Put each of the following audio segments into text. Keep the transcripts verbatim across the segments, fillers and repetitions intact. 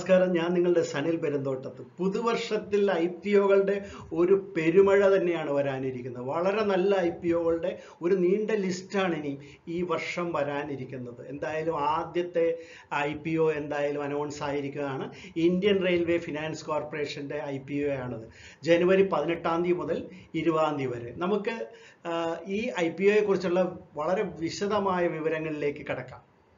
നമസ്കാരം, ഞാൻ നിങ്ങളുടെ സനിൽ പെരുന്തോട്ടത്ത്. പുതുവർഷത്തിൽ ഐ പി ഒകളുടെ ഒരു പെരുമഴ തന്നെയാണ് വരാനിരിക്കുന്നത്. വളരെ നല്ല ഐ പി ഒകളുടെ ഒരു നീണ്ട ലിസ്റ്റാണ് ഇനി ഈ വർഷം വരാനിരിക്കുന്നത്. എന്തായാലും ആദ്യത്തെ ഐ പി ഒ എന്തായാലും അനൗൺസ് ആയിരിക്കുകയാണ്. ഇന്ത്യൻ റെയിൽവേ ഫിനാൻസ് കോർപ്പറേഷൻ്റെ ഐ പി ഒ ആണത്. ജനുവരി പതിനെട്ടാം തീയതി മുതൽ ഇരുപതാം തീയതി വരെ. നമുക്ക് ഈ ഐ പി ഒയെ കുറിച്ചുള്ള വളരെ വിശദമായ വിവരങ്ങളിലേക്ക് കടക്കാം.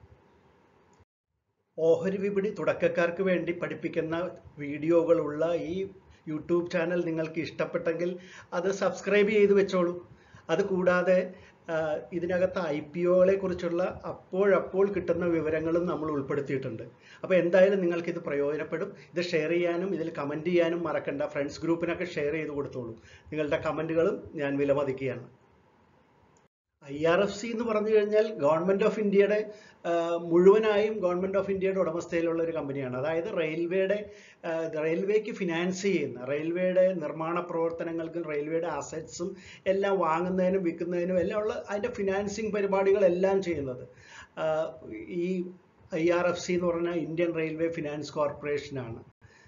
ഓഹരി വിപണി തുടക്കക്കാർക്ക് വേണ്ടി പഠിപ്പിക്കുന്ന വീഡിയോകളുള്ള ഈ യൂട്യൂബ് ചാനൽ നിങ്ങൾക്ക് ഇഷ്ടപ്പെട്ടെങ്കിൽ അത് സബ്സ്ക്രൈബ് ചെയ്ത് വെച്ചോളൂ. അതുകൂടാതെ ഇതിനകത്ത് ഐ പി ഒകളെ കുറിച്ചുള്ള അപ്പോഴപ്പോൾ കിട്ടുന്ന വിവരങ്ങളും നമ്മൾ ഉൾപ്പെടുത്തിയിട്ടുണ്ട്. അപ്പോൾ എന്തായാലും നിങ്ങൾക്കിത് പ്രയോജനപ്പെടും. ഇത് ഷെയർ ചെയ്യാനും ഇതിൽ കമൻറ്റ് ചെയ്യാനും മറക്കണ്ട. ഫ്രണ്ട്സ് ഗ്രൂപ്പിനൊക്കെ ഷെയർ ചെയ്ത് കൊടുത്തോളൂ. നിങ്ങളുടെ കമൻറ്റുകളും ഞാൻ വിലമതിക്കുകയാണ്. ഐ ആർ എഫ് സി എന്ന് പറഞ്ഞു കഴിഞ്ഞാൽ ഗവൺമെൻറ് ഓഫ് ഇന്ത്യയുടെ മുഴുവനായും ഗവൺമെൻറ് ഓഫ് ഇന്ത്യയുടെ ഉടമസ്ഥയിലുള്ള ഒരു കമ്പനിയാണ്. അതായത് റെയിൽവേയുടെ റെയിൽവേക്ക് ഫിനാൻസ് ചെയ്യുന്ന റെയിൽവേയുടെ നിർമ്മാണ പ്രവർത്തനങ്ങൾക്കും റെയിൽവേയുടെ അസറ്റ്സും എല്ലാം വാങ്ങുന്നതിനും വിൽക്കുന്നതിനും എല്ലാം ഉള്ള അതിൻ്റെ ഫിനാൻസിങ് പരിപാടികളെല്ലാം ചെയ്യുന്നത് ഈ ഐ ആർ എഫ് സി എന്ന് പറഞ്ഞാൽ ഇന്ത്യൻ റെയിൽവേ ഫിനാൻസ് കോർപ്പറേഷനാണ്.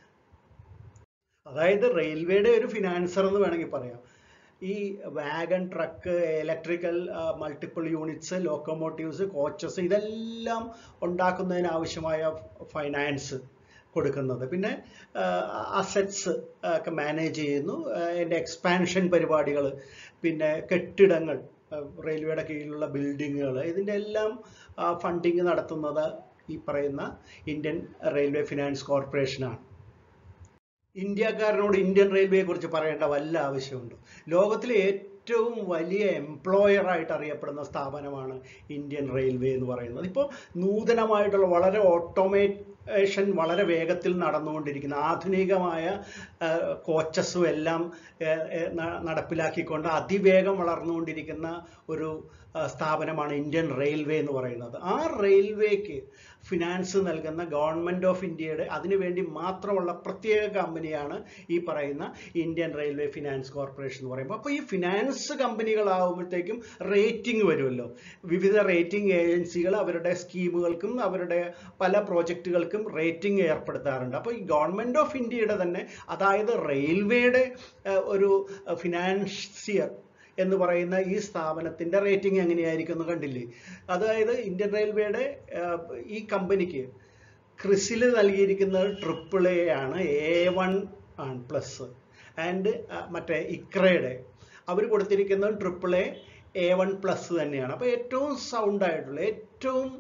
അതായത് റെയിൽവേയുടെ ഒരു ഫിനാൻസർ എന്ന് വേണമെങ്കിൽ പറയാം. ഈ wagon, truck, electrical multiple units, locomotives, coaches ഇതെല്ലാം ഉണ്ടാക്കുന്നതിന് ആവശ്യമായ ഫൈനാൻസ് കൊടുക്കുന്നത്. പിന്നെ അസറ്റ്സ് ഒക്കെ മാനേജ് ചെയ്യുന്നു. അതിൻ്റെ എക്സ്പാൻഷൻ പരിപാടികൾ, പിന്നെ കെട്ടിടങ്ങൾ, റെയിൽവേയുടെ കീഴിലുള്ള ബിൽഡിങ്ങുകൾ, ഇതിൻ്റെ എല്ലാം ഫണ്ടിങ് നടത്തുന്നത് ഈ പറയുന്ന ഇന്ത്യൻ റെയിൽവേ ഫിനാൻസ് കോർപ്പറേഷനാണ്. ഇന്ത്യക്കാരനോട് ഇന്ത്യൻ റെയിൽവേയെ കുറിച്ച് പറയേണ്ട വല്ല ആവശ്യമുണ്ട്? ലോകത്തിലെ ഏറ്റവും വലിയ എംപ്ലോയറായിട്ട് അറിയപ്പെടുന്ന സ്ഥാപനമാണ് ഇന്ത്യൻ റെയിൽവേ എന്ന് പറയുന്നത്. ഇപ്പോൾ നൂതനമായിട്ടുള്ള വളരെ ഓട്ടോമേഷൻ വളരെ വേഗത്തിൽ നടന്നുകൊണ്ടിരിക്കുന്ന ആധുനികമായ കോച്ചസും എല്ലാം നടപ്പിലാക്കിക്കൊണ്ട് അതിവേഗം വളർന്നുകൊണ്ടിരിക്കുന്ന ഒരു സ്ഥാപനമാണ് ഇന്ത്യൻ റെയിൽവേ എന്ന് പറയുന്നത്. ആ റെയിൽവേക്ക് ഫിനാൻസ് നൽകുന്ന ഗവൺമെൻറ് ഓഫ് ഇന്ത്യയുടെ അതിനുവേണ്ടി മാത്രമുള്ള പ്രത്യേക കമ്പനിയാണ് ഈ പറയുന്ന ഇന്ത്യൻ റെയിൽവേ ഫിനാൻസ് കോർപ്പറേഷൻ എന്ന് പറയുമ്പോൾ. അപ്പോൾ ഈ ഫിനാൻസ് കമ്പനികളാകുമ്പോഴത്തേക്കും റേറ്റിംഗ് വരുമല്ലോ. വിവിധ റേറ്റിംഗ് ഏജൻസികൾ അവരുടെ സ്കീമുകൾക്കും അവരുടെ പല പ്രോജക്റ്റുകൾക്കും റേറ്റിംഗ് ഏർപ്പെടുത്താറുണ്ട്. അപ്പോൾ ഈ ഗവൺമെൻറ് ഓഫ് ഇന്ത്യയുടെ തന്നെ, അതായത് റെയിൽവേയുടെ ഒരു ഫിനാൻസിയർ എന്ന് പറയുന്ന ഈ സ്ഥാപനത്തിൻ്റെ റേറ്റിംഗ് എങ്ങനെയായിരിക്കും എന്ന് കണ്ടില്ലേ? അതായത് ഇന്ത്യൻ റെയിൽവേയുടെ ഈ കമ്പനിക്ക് ക്രിസിൽ നൽകിയിരിക്കുന്നത് ട്രിപ്പിൾ എ ആണ്, എ വൺ ആണ് പ്ലസ്. ആൻഡ് മറ്റേ ഇക്രയുടെ അവർ കൊടുത്തിരിക്കുന്നത് triple A A one plus തന്നെയാണ്. അപ്പോൾ ഏറ്റവും സൗണ്ട് ആയിട്ടുള്ള ഏറ്റവും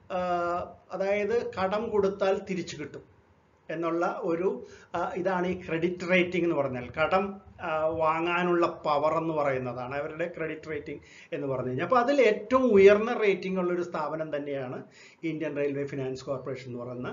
അതായത് കടം കൊടുത്താൽ തിരിച്ചു കിട്ടും എന്നുള്ള ഒരു ഇതാണ് ഈ ക്രെഡിറ്റ് റേറ്റിംഗ് എന്ന് പറഞ്ഞാൽ. കടം വാങ്ങാനുള്ള പവർ എന്ന് പറയുന്നതാണ് അവരുടെ ക്രെഡിറ്റ് റേറ്റിംഗ് എന്ന് പറഞ്ഞു കഴിഞ്ഞാൽ. അപ്പോൾ അതിൽ ഏറ്റവും ഉയർന്ന റേറ്റിംഗ് ഉള്ളൊരു സ്ഥാപനം തന്നെയാണ് ഇന്ത്യൻ റെയിൽവേ ഫിനാൻസ് കോർപ്പറേഷൻ എന്ന് പറയുന്ന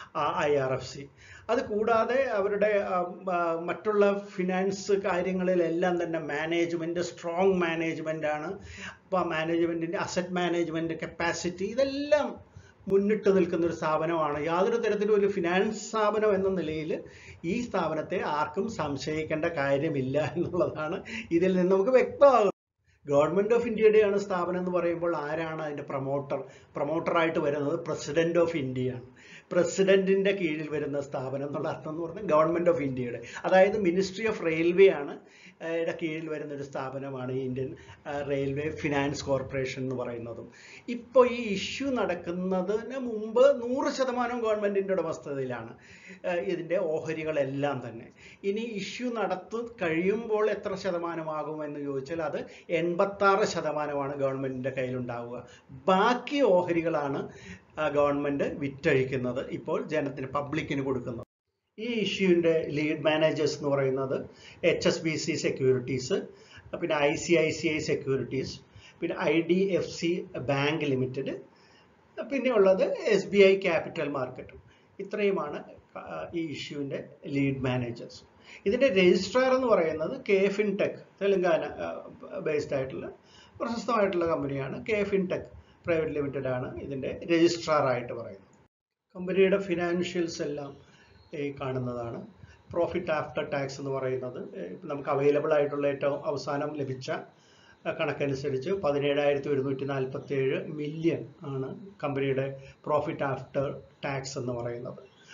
ഐ ആർ എഫ് സി. അത് കൂടാതെ അവരുടെ മറ്റുള്ള ഫിനാൻസ് കാര്യങ്ങളിലെല്ലാം തന്നെ മാനേജ്മെൻറ്റ്, സ്ട്രോങ് മാനേജ്മെൻ്റ് ആണ്. അപ്പോൾ മാനേജ്മെൻറ്റിൻ്റെ അസറ്റ് മാനേജ്മെൻറ്റ് കപ്പാസിറ്റി ഇതെല്ലാം മുന്നിട്ട് നിൽക്കുന്ന ഒരു സ്ഥാപനമാണ്. യാതൊരു തരത്തിലും ഒരു ഫിനാൻസ് സ്ഥാപനം എന്ന നിലയിൽ ഈ സ്ഥാപനത്തെ ആർക്കും സംശയിക്കേണ്ട കാര്യമില്ല എന്നുള്ളതാണ് ഇതിൽ നിന്ന് നമുക്ക് വ്യക്തമാകുന്നത്. ഗവൺമെൻറ് ഓഫ് ഇന്ത്യയുടെയാണ് സ്ഥാപനം എന്ന് പറയുമ്പോൾ ആരാണ് അതിൻ്റെ പ്രൊമോട്ടർ? പ്രൊമോട്ടറായിട്ട് വരുന്നത് പ്രസിഡന്റ് ഓഫ് ഇന്ത്യയാണ്. പ്രസിഡന്റിൻ്റെ കീഴിൽ വരുന്ന സ്ഥാപനം എന്നുള്ള അർത്ഥം എന്ന് പറഞ്ഞാൽ ഗവൺമെൻറ് ഓഫ് ഇന്ത്യയുടെ, അതായത് മിനിസ്ട്രി ഓഫ് റെയിൽവേ ആണ് യുടെ കീഴിൽ വരുന്ന ഒരു സ്ഥാപനമാണ് ഇന്ത്യൻ റെയിൽവേ ഫിനാൻസ് കോർപ്പറേഷൻ എന്ന് പറയുന്നതും. ഇപ്പോൾ ഈ ഇഷ്യൂ നടക്കുന്നതിന് മുമ്പ് നൂറ് ശതമാനം ഗവൺമെൻറ്റിൻ്റെ ഉടമസ്ഥതയിലാണ് ഇതിൻ്റെ ഓഹരികളെല്ലാം തന്നെ. ഇനി ഇഷ്യൂ നടത്തു കഴിയുമ്പോൾ എത്ര ശതമാനമാകുമെന്ന് ചോദിച്ചാൽ അത് എൺപത്താറ് ശതമാനമാണ് ഗവൺമെൻറ്റിൻ്റെ കയ്യിലുണ്ടാവുക. ബാക്കി ഓഹരികളാണ് ഗവൺമെൻറ് വിറ്റഴിക്കുന്നത്, ഇപ്പോൾ ജനത്തിന്, പബ്ലിക്കിന് കൊടുക്കുന്നത്. ഈ ഇഷ്യൂവിൻ്റെ ലീഡ് മാനേജേഴ്സ് എന്ന് പറയുന്നത് H S B C securities, പിന്നെ I C I C I securities, പിന്നെ I D F C bank limited, പിന്നെ ഉള്ളത് എസ് ബി ഐ ക്യാപിറ്റൽ മാർക്കറ്റും. ഇത്രയുമാണ് ഈ ഇഷ്യൂവിൻ്റെ ലീഡ് മാനേജേഴ്സ്. ഇതിൻ്റെ രജിസ്ട്രാർ എന്ന് പറയുന്നത് കെ ഫിൻടെക്, തെലങ്കാന ബേസ്ഡ് ആയിട്ടുള്ള പ്രശസ്തമായിട്ടുള്ള കമ്പനിയാണ്. കെ ഫിൻടെക് പ്രൈവറ്റ് ലിമിറ്റഡ് ആണ് ഇതിൻ്റെ രജിസ്ട്രാറായിട്ട് പറയുന്നത്. കമ്പനിയുടെ ഫിനാൻഷ്യൽസ് എല്ലാം ഈ കാണുന്നതാണ്. പ്രോഫിറ്റ് ആഫ്റ്റർ ടാക്സ് എന്ന് പറയുന്നത് നമുക്ക് അവൈലബിൾ ആയിട്ടുള്ള ഏറ്റവും അവസാനം ലഭിച്ച കണക്കനുസരിച്ച് പതിനേഴായിരത്തി ഒരുന്നൂറ്റി നാൽപ്പത്തി ഏഴ് മില്യൺ ആണ് കമ്പനിയുടെ പ്രോഫിറ്റ് ആഫ്റ്റർ ടാക്സ് എന്ന് പറയുന്നത്.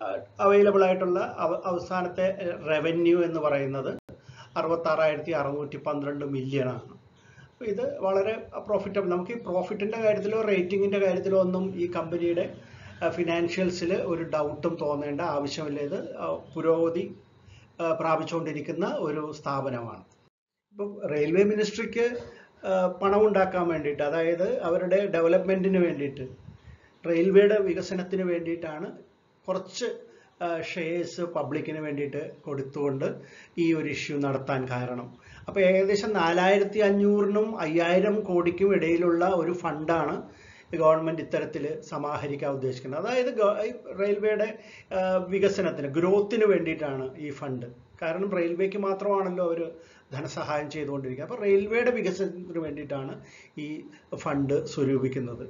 അവൈലബിൾ ആയിട്ടുള്ള അവസാനത്തെ റവന്യൂ എന്ന് പറയുന്നത് അറുപത്താറായിരത്തി അറുന്നൂറ്റി പന്ത്രണ്ട് മില്യൺ ആണ്. അപ്പോൾ ഇത് വളരെ പ്രോഫിറ്റബിൾ. നമുക്ക് ഈ പ്രോഫിറ്റിൻ്റെ കാര്യത്തിലോ റേറ്റിങ്ങിൻ്റെ കാര്യത്തിലോ ഒന്നും ഈ കമ്പനിയുടെ ഫിനാൻഷ്യൽസിൽ ഒരു ഡൗട്ടും തോന്നേണ്ട ആവശ്യമില്ല. ഇത് പുരോഗതി പ്രാപിച്ചുകൊണ്ടിരിക്കുന്ന ഒരു സ്ഥാപനമാണ്. ഇപ്പം റെയിൽവേ മിനിസ്ട്രിക്ക് പണം ഉണ്ടാക്കാൻ വേണ്ടിയിട്ട്, അതായത് അവരുടെ ഡെവലപ്മെൻറ്റിന് വേണ്ടിയിട്ട്, റെയിൽവേയുടെ വികസനത്തിന് വേണ്ടിയിട്ടാണ് കുറച്ച് ഷെയർസ് പബ്ലിക്കിന് വേണ്ടിയിട്ട് കൊടുത്തുകൊണ്ട് ഈ ഒരു ഇഷ്യൂ നടത്താൻ കാരണം. അപ്പോൾ ഏകദേശം നാലായിരത്തി അഞ്ഞൂറിനും അയ്യായിരം കോടിക്കും ഇടയിലുള്ള ഒരു ഫണ്ടാണ് ഗവൺമെൻറ് ഇത്തരത്തിൽ സമാഹരിക്കാൻ ഉദ്ദേശിക്കുന്നത്. അതായത് റെയിൽവേയുടെ വികസനത്തിന്, ഗ്രോത്തിന് വേണ്ടിയിട്ടാണ് ഈ ഫണ്ട്. കാരണം റെയിൽവേക്ക് മാത്രമാണല്ലോ അവർ ധനസഹായം ചെയ്തുകൊണ്ടിരിക്കുക. അപ്പോൾ റെയിൽവേയുടെ വികസനത്തിന് വേണ്ടിയിട്ടാണ് ഈ ഫണ്ട് സ്വരൂപിക്കുന്നത്.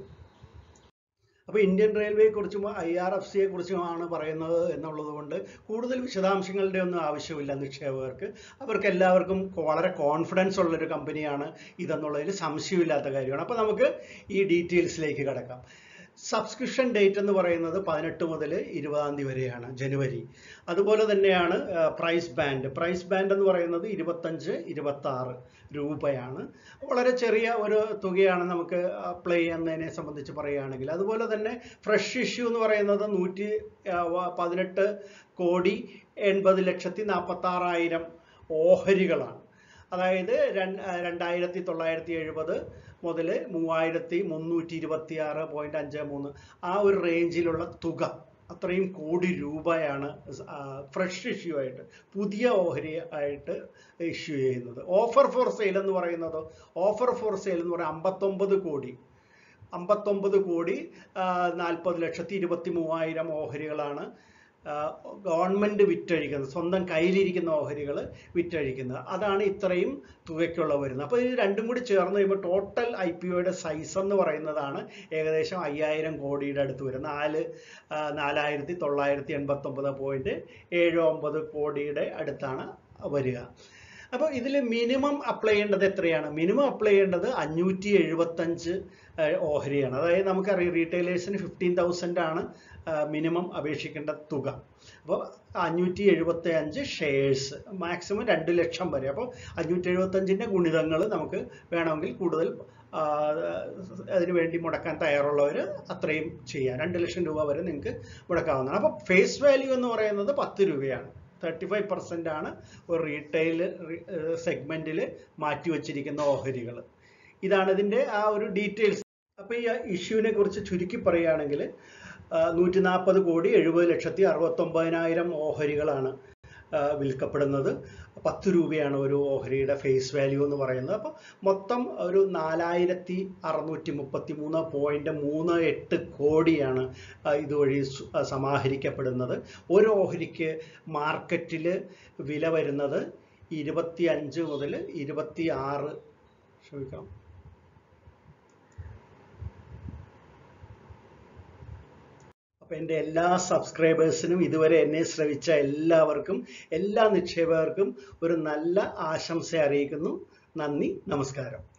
അപ്പോൾ ഇന്ത്യൻ റെയിൽവേയെ കുറിച്ചും ഐ ആർ എഫ് സിയെ കുറിച്ചുമാണ് പറയുന്നത് എന്നുള്ളത് കൊണ്ട് കൂടുതൽ വിശദാംശങ്ങളുടെ ഒന്നും ആവശ്യമില്ല നിക്ഷേപകർക്ക്. അവർക്ക് എല്ലാവർക്കും വളരെ കോൺഫിഡൻസ് ഉള്ളൊരു കമ്പനിയാണ് ഇതെന്നുള്ളതിൽ സംശയമില്ലാത്ത കാര്യമാണ്. അപ്പോൾ നമുക്ക് ഈ ഡീറ്റെയിൽസിലേക്ക് കിടക്കാം. സബ്സ്ക്രിപ്ഷൻ ഡേറ്റ് എന്ന് പറയുന്നത് പതിനെട്ട് മുതൽ ഇരുപതാം തീയതി വരെയാണ്, ജനുവരി. അതുപോലെ തന്നെയാണ് പ്രൈസ് ബാൻഡ്. പ്രൈസ് ബാൻഡ് എന്ന് പറയുന്നത് ഇരുപത്തഞ്ച് ഇരുപത്തി ആറ് രൂപയാണ്. വളരെ ചെറിയ ഒരു തുകയാണ് നമുക്ക് അപ്ലൈ ചെയ്യുന്നതിനെ സംബന്ധിച്ച് പറയുകയാണെങ്കിൽ. അതുപോലെ തന്നെ ഫ്രഷ് ഇഷ്യൂ എന്ന് പറയുന്നത് നൂറ്റി പതിനെട്ട് കോടി എൺപത് ലക്ഷത്തി നാൽപ്പത്തി ആറായിരം ഓഹരികളാണ്. അതായത് രണ്ടായിരത്തി തൊള്ളായിരത്തി എഴുപത് മുതൽ മൂവായിരത്തി മുന്നൂറ്റി ഇരുപത്തി ആറ് പോയിന്റ് അഞ്ച് മൂന്ന് ആ ഒരു റേഞ്ചിലുള്ള തുക, അത്രയും കോടി രൂപയാണ് ഫ്രഷ് ഇഷ്യൂ ആയിട്ട്, പുതിയ ഓഹരി ആയിട്ട് ഇഷ്യൂ ചെയ്യുന്നത്. ഓഫർ ഫോർ സെയിൽ എന്ന് പറയുന്നത്, ഓഫർ ഫോർ സെയിൽ എന്ന് പറയുന്നത് അമ്പത്തൊമ്പത് കോടി അമ്പത്തൊമ്പത് കോടി നാൽപ്പത് ലക്ഷത്തി ഇരുപത്തി മൂവായിരം ഓഹരികളാണ് ഗവൺമെൻറ് വിറ്റഴിക്കുന്നത്, സ്വന്തം കയ്യിലിരിക്കുന്ന ഓഹരികൾ വിറ്റഴിക്കുന്നത്. അതാണ് ഇത്രയും തുകയ്ക്കുള്ള വരുന്നത്. അപ്പോൾ ഇത് രണ്ടും കൂടി ചേർന്ന് കഴിയുമ്പോൾ ടോട്ടൽ ഐ പി ഒയുടെ സൈസ് എന്ന് പറയുന്നതാണ് ഏകദേശം അയ്യായിരം കോടിയുടെ അടുത്ത് വരും. നാല് നാലായിരത്തി തൊള്ളായിരത്തി എൺപത്തൊമ്പത് പോയിന്റ് ഏഴ് ഒമ്പത് കോടിയുടെ അടുത്താണ് വരിക. അപ്പോൾ ഇതിൽ മിനിമം അപ്ലൈ ചെയ്യേണ്ടത് എത്രയാണ്? മിനിമം അപ്ലൈ ചെയ്യേണ്ടത് അഞ്ഞൂറ്റി എഴുപത്തഞ്ച് ഓഹരിയാണ്. അതായത് നമുക്കറിയാം റീറ്റെയിലേഴ്സിന് ഫിഫ്റ്റീൻ തൗസൻഡ് ആണ് മിനിമം അപേക്ഷിക്കേണ്ട തുക. അപ്പോൾ അഞ്ഞൂറ്റി എഴുപത്തി അഞ്ച് ഷെയർസ്, മാക്സിമം രണ്ട് ലക്ഷം വരെ. അപ്പോൾ അഞ്ഞൂറ്റി എഴുപത്തഞ്ചിൻ്റെ ഗുണിതങ്ങൾ നമുക്ക് വേണമെങ്കിൽ കൂടുതൽ അതിനു വേണ്ടി മുടക്കാൻ തയ്യാറുള്ളവർ അത്രയും ചെയ്യാം. രണ്ട് ലക്ഷം രൂപ വരെ നിങ്ങൾക്ക് മുടക്കാവുന്നതാണ്. അപ്പോൾ ഫേസ് വാല്യൂ എന്ന് പറയുന്നത് പത്ത് രൂപയാണ്. തേർട്ടി ഫൈവ് പെർസെൻ്റ് ആണ് ഒരു റീറ്റെയിൽ സെഗ്മെൻറ്റിൽ മാറ്റിവെച്ചിരിക്കുന്ന ഓഹരികൾ. ഇതാണ് ഇതിൻ്റെ ആ ഒരു ഡീറ്റെയിൽസ്. അപ്പോൾ ഈ ഇഷ്യൂവിനെ കുറിച്ച് ചുരുക്കി പറയുകയാണെങ്കിൽ നൂറ്റി നാൽപ്പത് കോടി എഴുപത് ലക്ഷത്തി അറുപത്തൊമ്പതിനായിരം ഓഹരികളാണ് വിൽക്കപ്പെടുന്നത്. പത്ത് രൂപയാണ് ഒരു ഓഹരിയുടെ ഫേസ് വാല്യൂ എന്ന് പറയുന്നത്. അപ്പോൾ മൊത്തം ഒരു നാലായിരത്തി അറുന്നൂറ്റി മുപ്പത്തി മൂന്ന് പോയിന്റ് മൂന്ന് എട്ട് കോടിയാണ് ഇതുവഴി സമാഹരിക്കപ്പെടുന്നത്. ഒരു ഓഹരിക്ക് മാർക്കറ്റിൽ വില വരുന്നത് ഇരുപത്തി അഞ്ച് മുതൽ ഇരുപത്തി ആറ് ക്ഷമിക്കണം അപ്പോൾ എൻ്റെ എല്ലാ സബ്സ്ക്രൈബേഴ്സിനും, ഇതുവരെ എന്നെ ശ്രവിച്ച എല്ലാവർക്കും, എല്ലാ നിക്ഷേപകർക്കും ഒരു നല്ല ആശംസ അറിയിക്കുന്നു. നന്ദി, നമസ്കാരം.